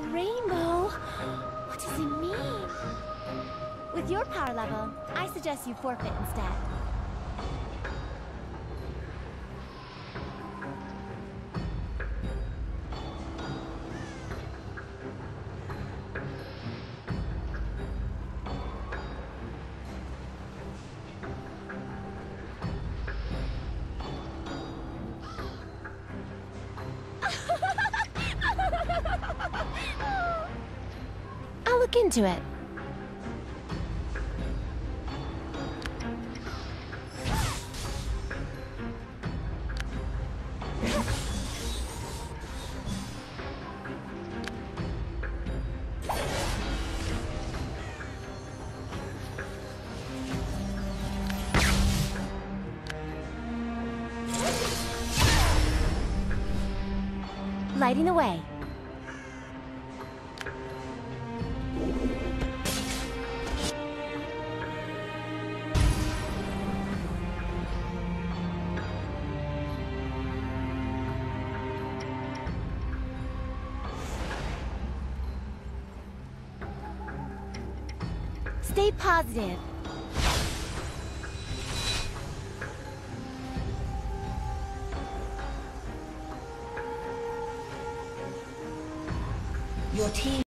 rainbow? What does it mean? With your power level, I suggest you forfeit instead. I'll look into it. Lighting the way. Stay positive. Your team